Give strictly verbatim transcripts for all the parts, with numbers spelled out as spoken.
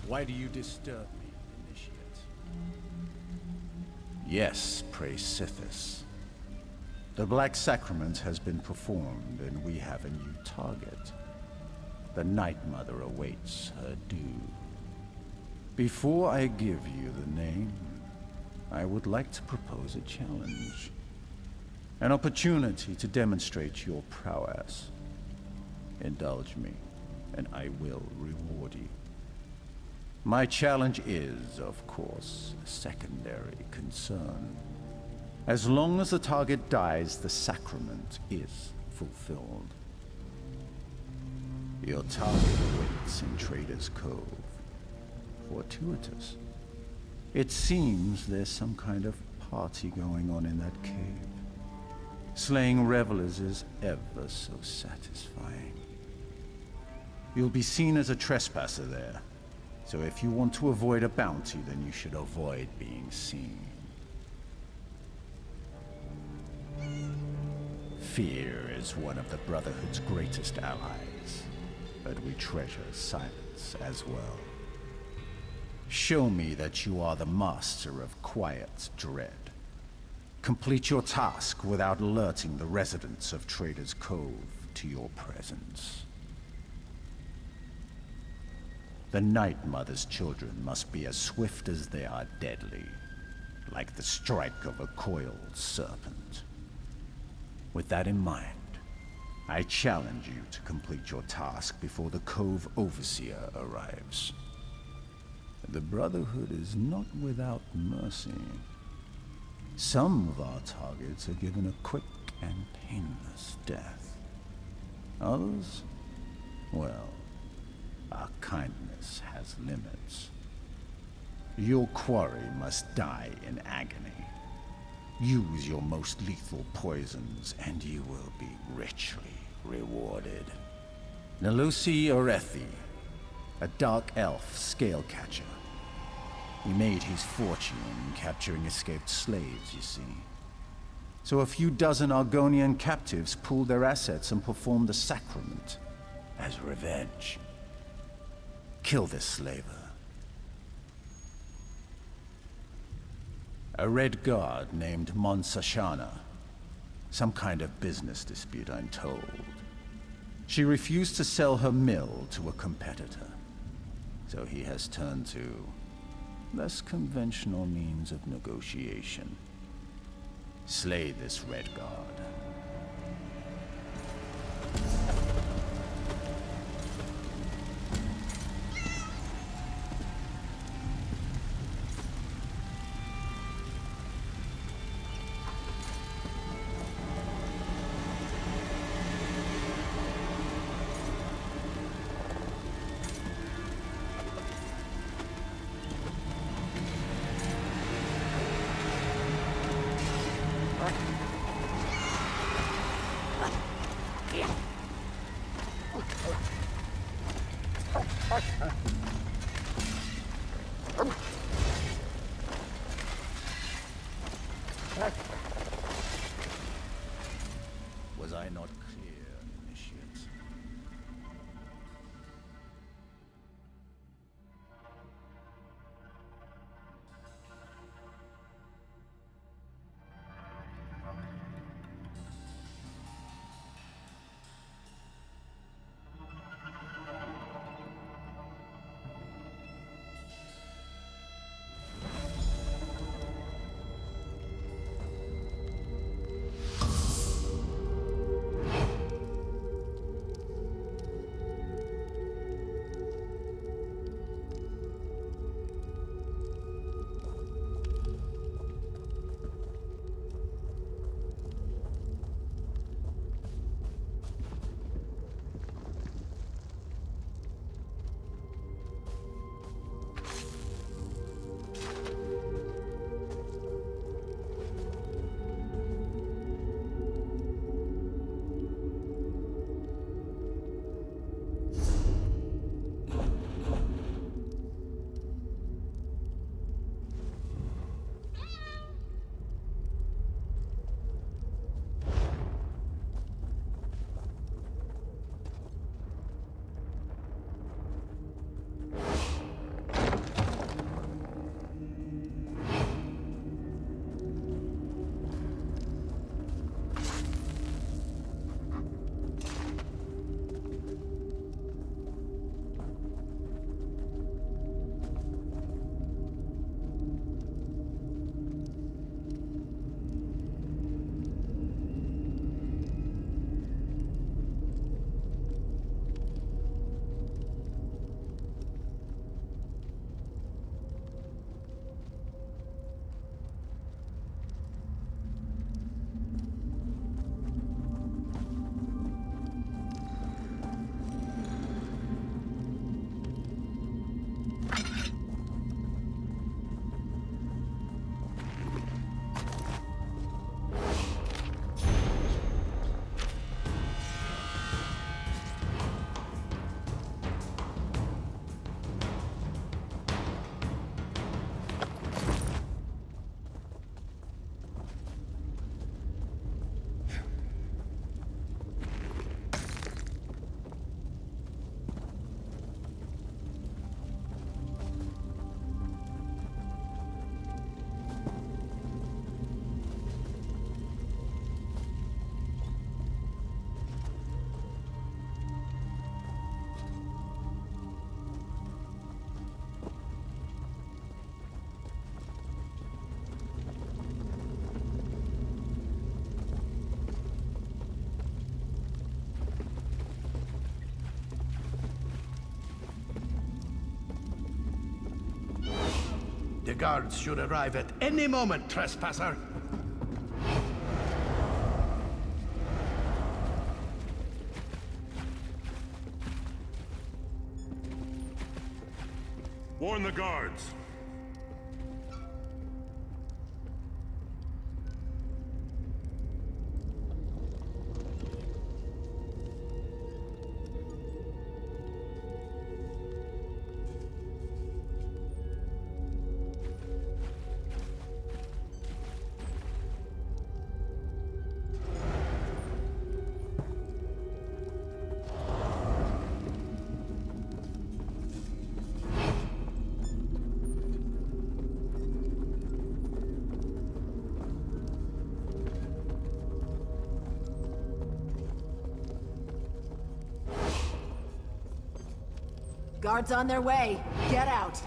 Why do you disturb me, Initiate? Yes, praise Sithis. The Black Sacrament has been performed, and we have a new target. The Night Mother awaits her due. Before I give you the name, I would like to propose a challenge. An opportunity to demonstrate your prowess. Indulge me, and I will reward you. My challenge is, of course, a secondary concern. As long as the target dies, the sacrament is fulfilled. Your target waits in Trader's Cove. Fortuitous. It seems there's some kind of party going on in that cave. Slaying revelers is ever so satisfying. You'll be seen as a trespasser there, so if you want to avoid a bounty, then you should avoid being seen. Fear is one of the Brotherhood's greatest allies, but we treasure silence as well. Show me that you are the master of quiet dread. Complete your task without alerting the residents of Trader's Cove to your presence. The Night Mother's children must be as swift as they are deadly, like the strike of a coiled serpent. With that in mind, I challenge you to complete your task before the Cove Overseer arrives. The Brotherhood is not without mercy. Some of our targets are given a quick and painless death. Others? Well, our kindness has limits. Your quarry must die in agony. Use your most lethal poisons, and you will be richly rewarded. Nalusi Orethi, a dark elf scale catcher. He made his fortune capturing escaped slaves, you see. So a few dozen Argonian captives pooled their assets and performed the sacrament as revenge. Kill this slaver. A red guard named Monsashana. Some kind of business dispute, I'm told. She refused to sell her mill to a competitor. So he has turned to less conventional means of negotiation. Slay this red guard. Was I not clear, Initiate? The guards should arrive at any moment, trespasser. Warn the guards. Guards on their way. Get out.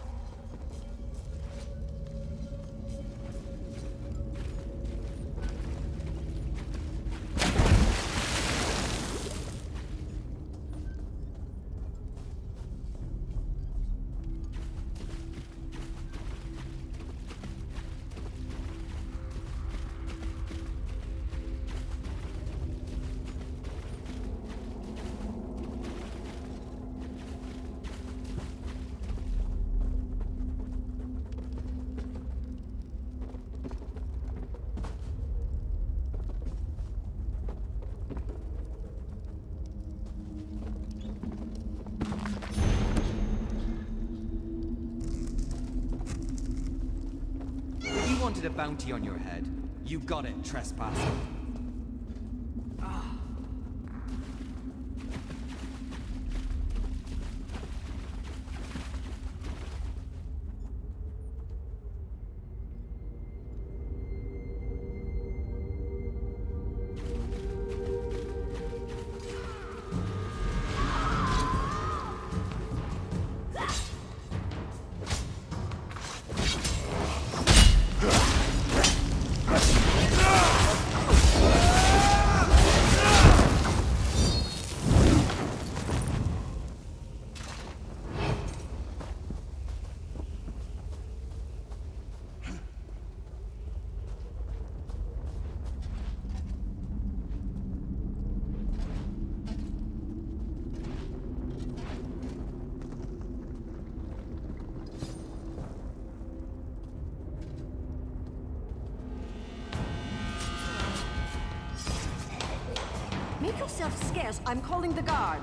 A bounty on your head. You got it, trespasser. Make yourself scarce. I'm calling the guard.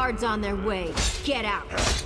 Guards on their way. Get out.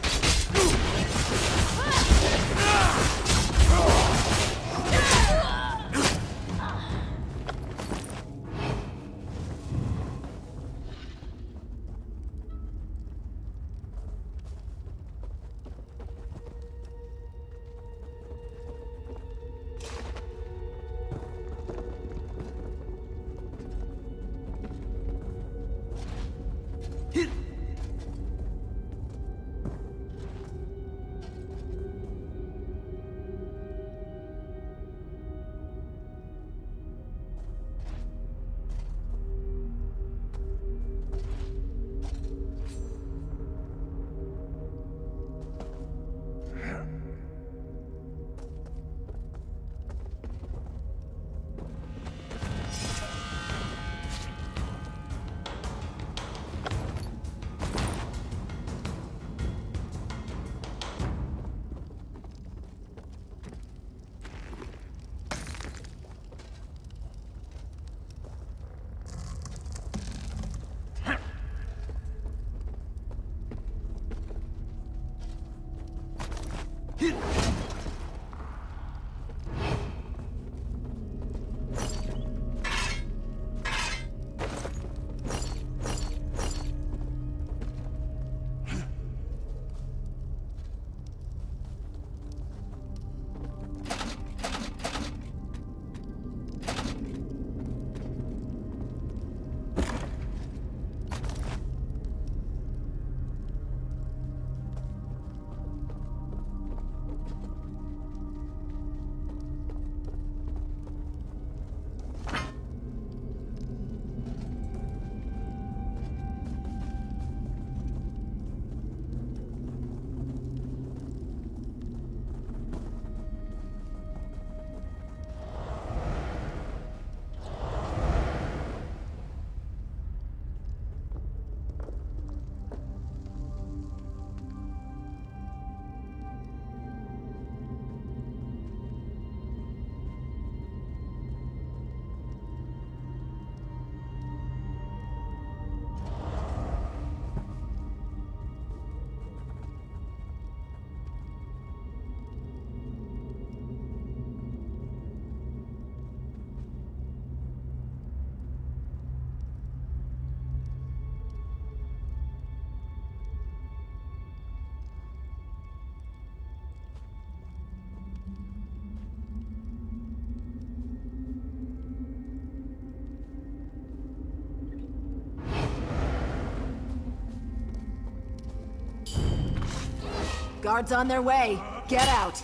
Guards on their way. Get out.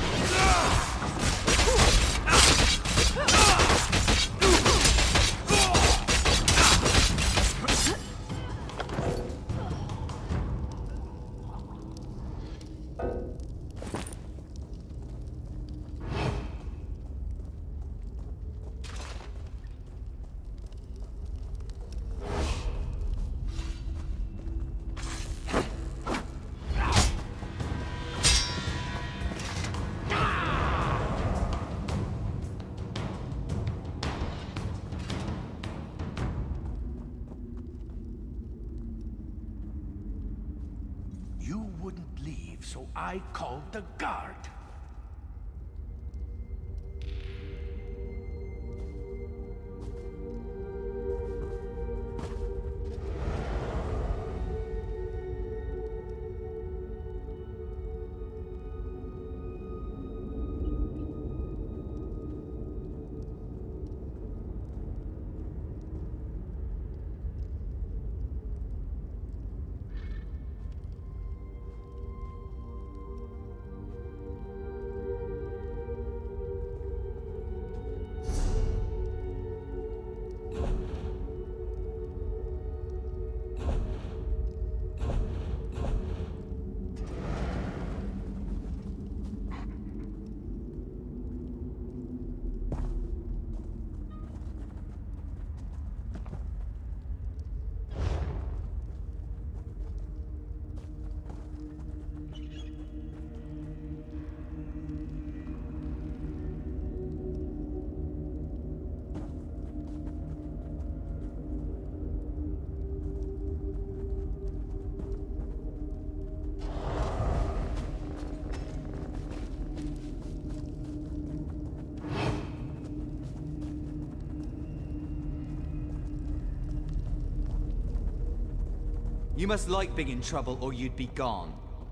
You wouldn't leave, so I called the guard. You must like being in trouble or you'd be gone.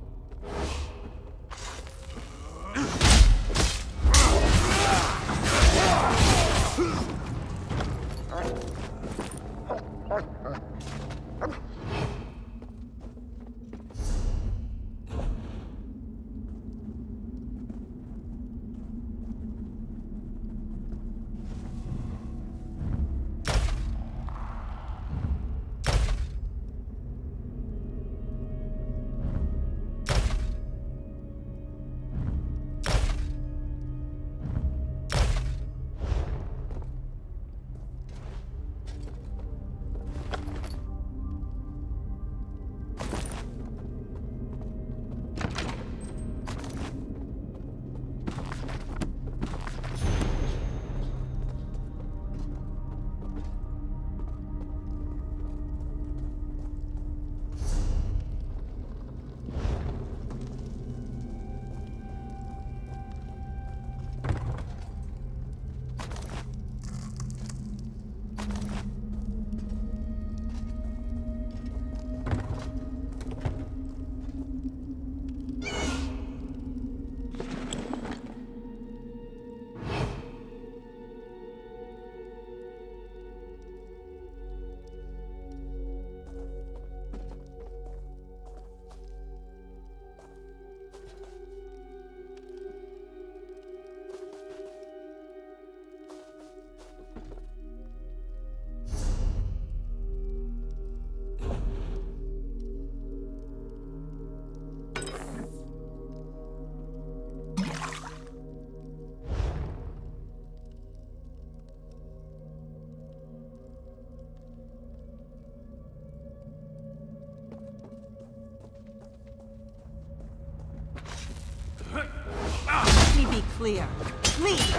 Let me be clear. Leave!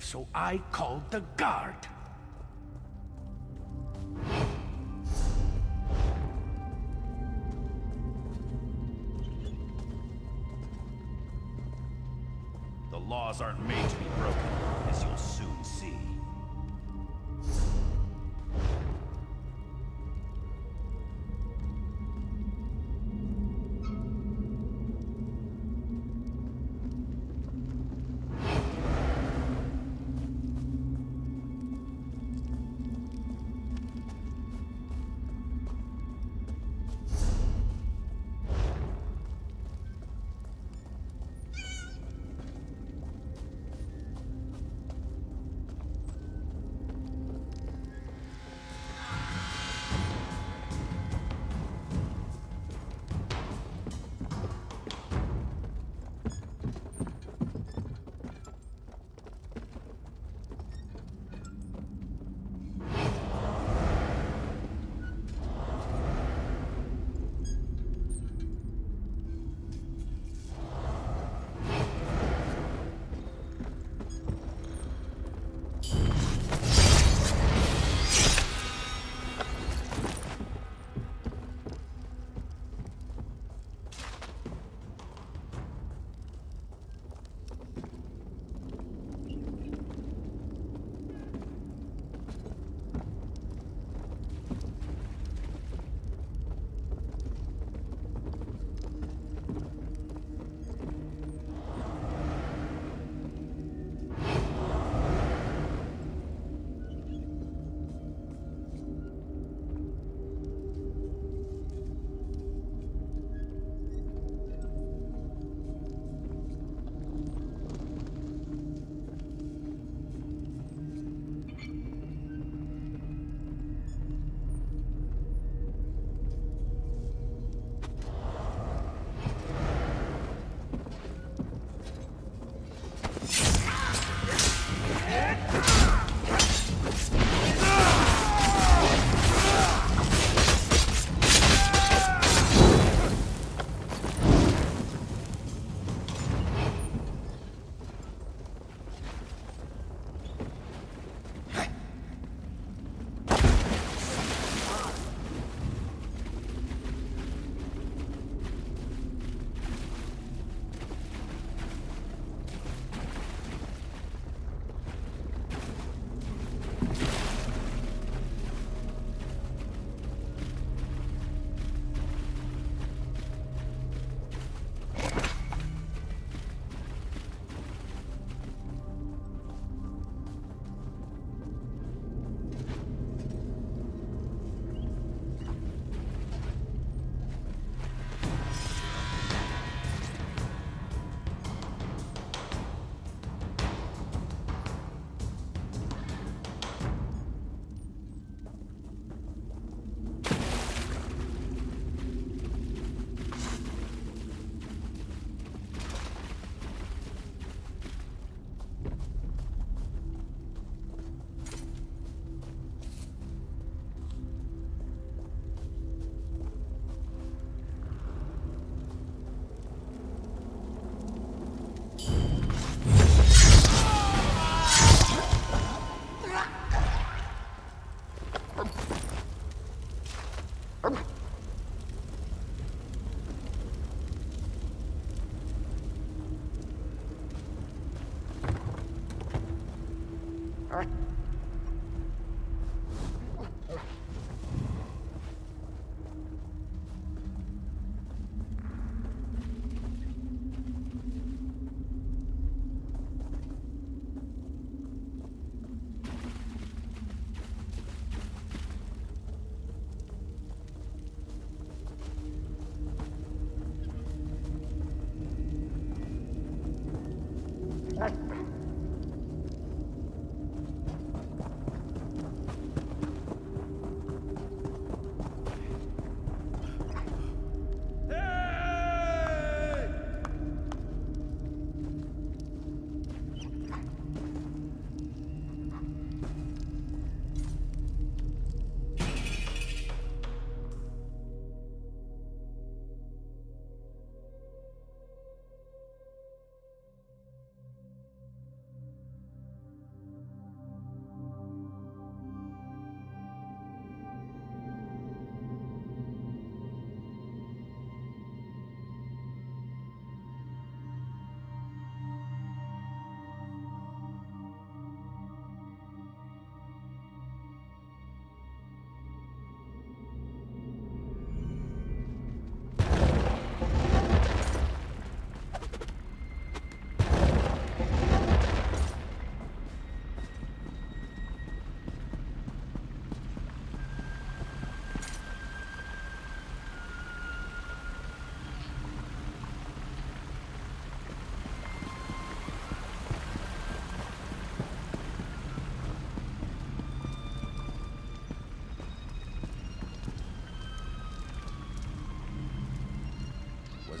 so I called the guard. The laws aren't made to be broken, as you'll soon see.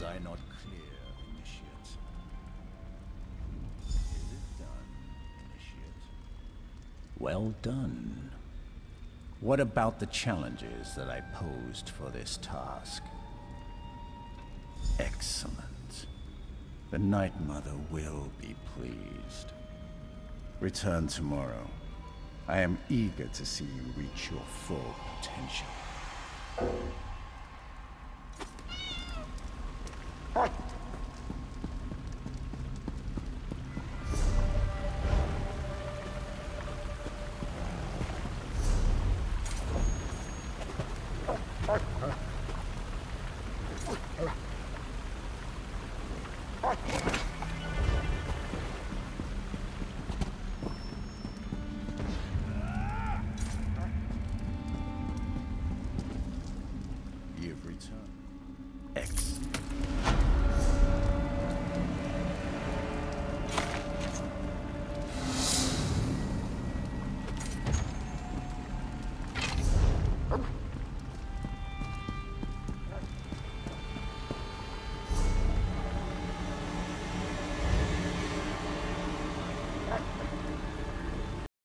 I not clear, Initiate? Is it done, Initiate? Well done. What about the challenges that I posed for this task? Excellent. The Night Mother will be pleased. Return tomorrow. I am eager to see you reach your full potential.